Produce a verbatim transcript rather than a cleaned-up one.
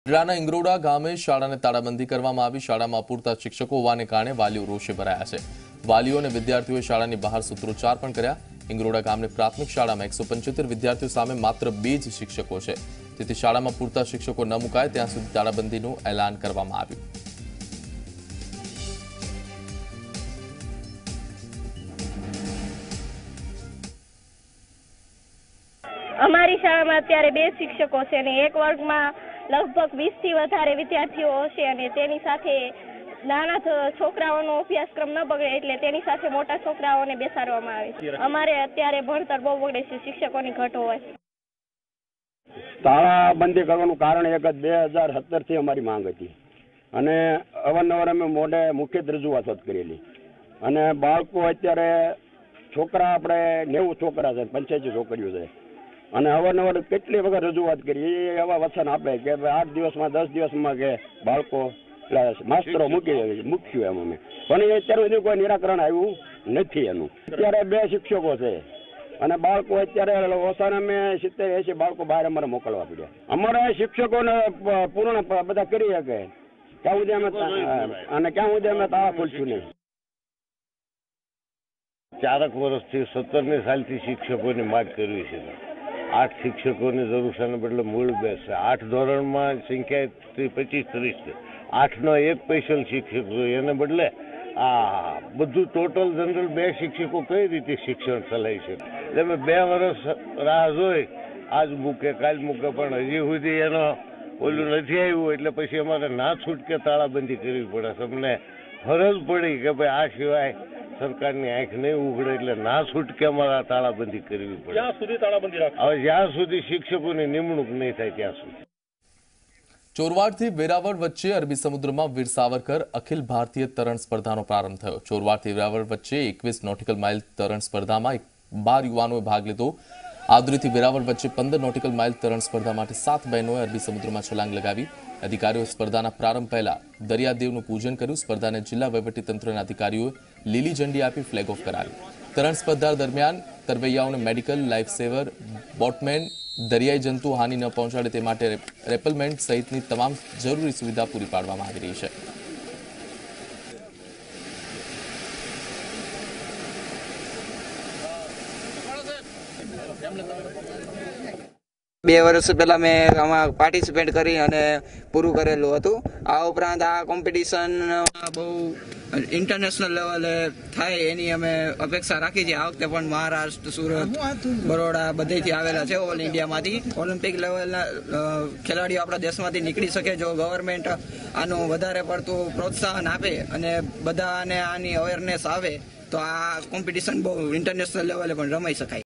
જિલ્લાના ઇંગરોડા ગામે શાળાને તાળાબંધી કરવામાં આવી। શાળામાં અપૂરતા શિક્ષકો હોવાને કારણે વાલીઓ રોષે ભરાયા છે। વાલીઓ અને વિદ્યાર્થીઓએ શાળાની બહાર સૂત્રોચ્ચાર પણ કર્યા। ઇંગરોડા ગામની પ્રાથમિક શાળામાં એકસો પંચોતેર વિદ્યાર્થીઓ સામે માત્ર બે જ શિક્ષકો છે, તેથી શાળામાં પૂરતા શિક્ષકો ન મુકાય ત્યાં સુધી તાળાબંધીનું એલાન કરવામાં આવ્યું। અમારી શાળામાં અત્યારે બે શિક્ષકો છે અને એક વર્ગમાં લગભગ વીસ થી વધારે વિદ્યાર્થીઓ હશે અને તેની સાથે નાના છોકરાઓનો અભ્યાસક્રમ ન બગડે એટલે તેની સાથે મોટા છોકરાઓને બેસાડવામાં આવે છે। અમારે અત્યારે ભણતર બહુ બગડે છે, શિક્ષકોની ઘટ હોય। તાળાબંધી કરવાનું કારણ એક જ બે હજાર સત્તર થી અમારી માંગ હતી અને અવારનવાર અમે મોઢે મુખ્ય રજૂઆત કરેલી અને બાળકો અત્યારે છોકરા આપણે નેવું છોકરા છે, પંચ્યાસી છોકરીઓ છે અને અવારનવાર કેટલી વખત રજૂઆત કરી એ એવા વચન આપે કે આઠ દિવસમાં દસ દિવસમાં કે બાળકો માસ્તરો મૂકી મૂક્યું એમ અમે પણ એ અત્યાર સુધી કોઈ નિરાકરણ આવ્યું નથી એનું। અત્યારે બે શિક્ષકો છે અને બાળકો અત્યારે ઓછાના મેં સિત્તેર એસી બાળકો બહાર અમારે મોકલવા પડ્યા। અમારા શિક્ષકોને પૂર્ણ બધા કરી શકે ક્યાં સુધી અમે અને ક્યાં સુધી અમે તાળા ખોલશું નહીં। ચારક વર્ષથી સત્તરની સાલથી શિક્ષકોની માંગ કરવી છે। આઠ શિક્ષકોની જરૂર છે બદલે મૂળ બેસ છે। આઠ ધોરણમાં સંખ્યા પચીસ ત્રીસ છે, આઠનો એક સ્પેશિયલ શિક્ષક જોઈએ એને બદલે આ બધું ટોટલ જનરલ બે શિક્ષકો કઈ રીતે શિક્ષણ ચલાવી શકે? એટલે અમે બે વર્ષ રાહ જોઈ, આજ મૂકે કાલ મૂકે પણ હજી સુધી એનો ઓલું નથી આવ્યું એટલે પછી અમારે ના છૂટકે તાળાબંધી કરવી પડે છે। અમને ફરજ પડી કે ભાઈ આ સિવાય સરકારની આંખ નહીં ઉઘડે એટલે ના છૂટકે અમારા તાળાબંધી કરવી પડે। જ્યાં સુધી તાળાબંધી રાખો હવે જ્યાં સુધી શિક્ષકોની નિમણૂક નહીં થાય ત્યાં સુધી। ચોરવાડથી વેરાવળ વચ્ચે અરબી સમુદ્રમાં વીર સાવરકર અખિલ ભારતીય તરણ સ્પર્ધાનો પ્રારંભ થયો। ચોરવાડથી વેરાવળ વચ્ચે એકવીસ નોટિકલ માઇલ તરણ સ્પર્ધામાં બાર યુવાનોએ ભાગ લીધો। આદુરીથી વેરાવળ વચ્ચે પંદર નોટિકલ માઇલ તરણ સ્પર્ધા માટે સાત બહેનોએ અરબી સમુદ્રમાં છલાંગ લગાવી। અધિકારીઓ સ્પર્ધાના પ્રારંભ પહેલા દરિયાદેવનું પૂજન કર્યું। સ્પર્ધાને જિલ્લા વહીવટીતંત્રના અધિકારીઓએ લીલી ઝંડી આપી ફ્લેગ ઓફ કરાવી। તરણ સ્પર્ધા દરમિયાન તરવૈયાઓને મેડિકલ, લાઈફ સેવર, બોટમેન, દરિયાઈ જંતુ હાનિ ન પહોંચાડે તે માટે રેપલમેન્ટ સહિતની તમામ જરૂરી સુવિધા પૂરી પાડવામાં આવી રહી છે। બે વર્ષ પહેલા મેં આમાં પાર્ટિસિપેટ કરી અને પૂરું કરેલું હતું। આ ઉપરાંત આ કોમ્પિટિશન બહુ ઇન્ટરનેશનલ લેવલે થાય એની અમે અપેક્ષા રાખી છે। આ વખતે પણ મહારાષ્ટ્ર, સુરત, બરોડા બધેથી આવેલા છે ઓલ ઇન્ડિયામાંથી। ઓલિમ્પિક લેવલના ખેલાડીઓ આપણા દેશમાંથી નીકળી શકે જો ગવર્મેન્ટ આનું વધારે પડતું પ્રોત્સાહન આપે અને બધાને આની અવેરનેસ આવે તો આ કોમ્પિટિશન બહુ ઇન્ટરનેશનલ લેવલે પણ રમાઈ શકાય।